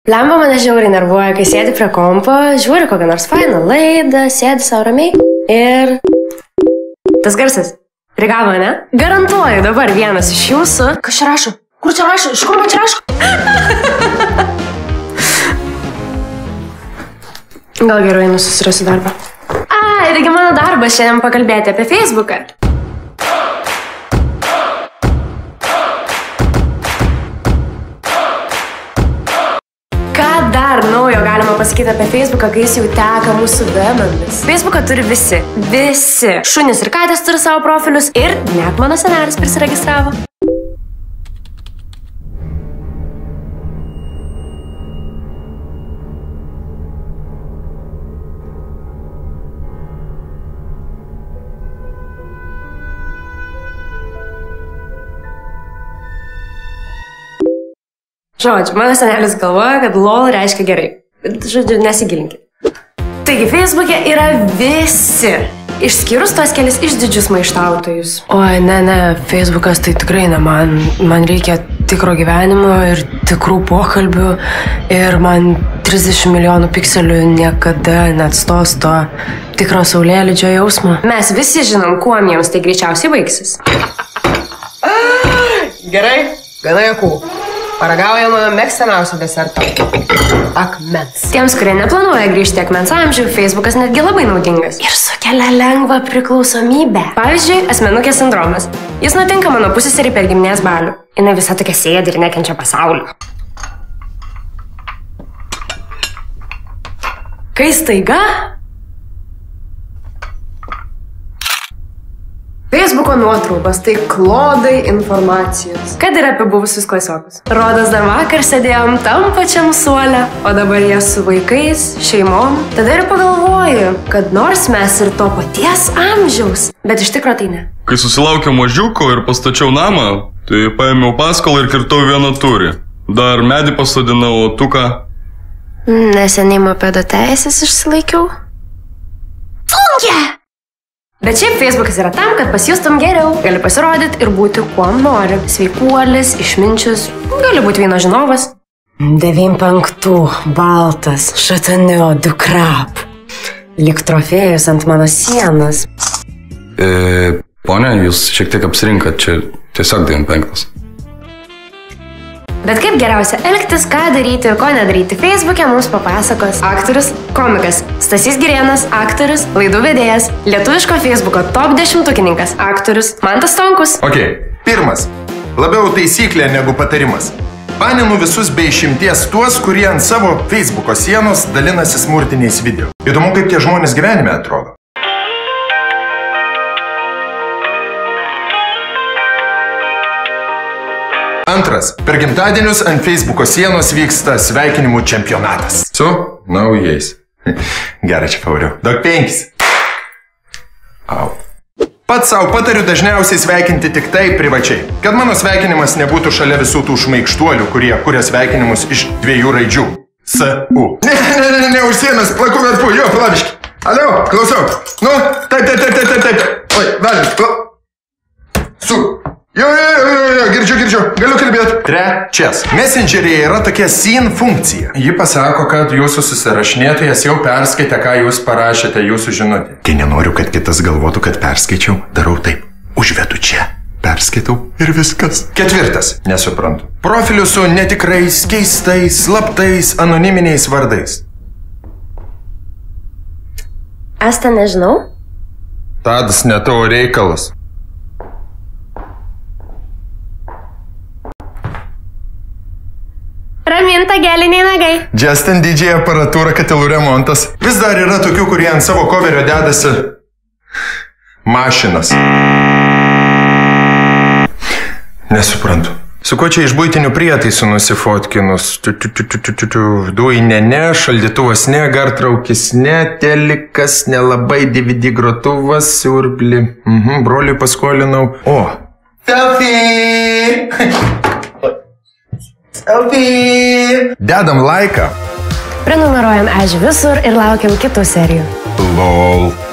Lemba mane žiauriai nervuoja, kai sėdi prie kompo, žiūri kokią nors fainą laidą, sėdi savo ramiai ir... Tas garsas. Prigavo, ne? Garantuoju, dabar vienas iš jūsų... Kas čia rašo? Kur čia rašo? Iš kur man čia rašo? Gal gerai, susirasiu darbą. Irgi mano darbas šiandien pakalbėti apie Facebooką. Ką dar naujo galima pasakyti apie Facebooką, kai jis jau teka mūsų venomis? Facebooką turi visi. Visi. Šunys ir katės turi savo profilius ir net mano senelis prisiregistravo. Žodžiu, mano senelis galvoja, kad LOL reiškia gerai. Žodžiu, nesigilinkit. Taigi, Facebook'e yra visi. Išskyrus tuos kelis išdidžius maištautojus. Oi, ne, Facebookas tai tikrai ne man. Man reikia tikro gyvenimo ir tikrų pokalbių. Ir man 30 milijonų pikselių niekada neatstos to tikro saulėlydžio jausmo. Mes visi žinom, kuom jiems tai greičiausiai baigsis. Gerai, gana jokų. Paragaujama mėgstamiausio deserto. Akmens. Tiems, kurie neplanuoja grįžti akmens amžių, Facebookas netgi labai naudingas. Ir sukelia lengvą priklausomybę. Pavyzdžiui, asmenukės sindromas. Jis nutinka mano pusseserei per giminės balių. Jinai visa tokia sėdi ir nekenčia pasaulio. Kai staiga... Facebooko nuotraukos tai klodai informacijos. Kad ir apie buvusius klasiokus. Rodos dar vakar sėdėjom tam pačiam suole, o dabar jie su vaikais, šeimom. Tada ir pagalvoju, kad nors mes ir to paties amžiaus, bet iš tikro tai ne. Kai susilaukiau mažiuko ir pastačiau namą, tai paėmiau paskolą ir kirtau vieną turį. Dar medį pasodinau, o tu ką? Neseniai mopedo teisės išsilaikiau. Funkia! Bet šiaip Facebookas yra tam, kad pasijustum geriau. Gali pasirodyti ir būti kuom nori. Sveikuolis, išminčius, gali būti vyno žinovas. 95 baltas, šatanio, dukrap. Lyg trofėjus ant mano sienos. Ponia, jūs šiek tiek apsirinkat, čia tiesiog 95. Bet kaip geriausia elgtis, ką daryti ir ko nedaryti Facebook'e mums papasakos aktorius, komikas Stasys Girėnas, aktorius, laidų vedėjas, lietuviško Facebooko top 10-tukininkas, aktorius Mantas Stonkus. Ok, pirmas. Labiau taisyklė negu patarimas. Baninu visus be išimties tuos, kurie ant savo Facebooko sienos dalinasi smurtiniais video. Įdomu, kaip tie žmonės gyvenime atrodo. Antras. Per gimtadienius ant Facebooko sienos vyksta sveikinimų čempionatas. Su naujais. Gerai, čia pavariau. Daug 5. Au. Pats savo patariu dažniausiai sveikinti tik tai privačiai. Kad mano sveikinimas nebūtų šalia visų tų šmaikštuolių, kurie kuria sveikinimus iš 2 raidžių. S-U. Ne, už sienas, plaku verpu, jo, palabiški. Alio, klausau. Nu, taip. Oi, velnis, Su. Jo, girdžiu, galiu kalbėti. Trečias. Messengeryje yra tokia scene funkcija. Ji pasako, kad jūsų susirašinėtojas jau perskaitė, ką jūs parašėte jūsų žinutė. Kai nenoriu, kad kitas galvotų, kad perskaičiau, darau taip. Užvedu čia. Perskaitau ir viskas. Ketvirtas. Nesuprantu. Profilių su netikrais, keistais, slaptais, anoniminiais vardais. Asta, nežinau. Tadas ne tavo reikalas. Raminta geliniai nagai. Justin DJ aparatūra, katilų remontas. Vis dar yra tokių, kurie ant savo coverio dedasi mašinas. Nesuprantu. Su kuo čia iš buitinių prietaisų nusifotkinus? Dujinė ne, šaldytuvas ne, gartraukis ne, telikas, nelabai DVD grotuvas, siurbli. Broliui paskolinau. O. Selfie! Selfie! Dedam laiką. Prenumeruojam Ežį visur ir laukiam kitų serijų. LOL.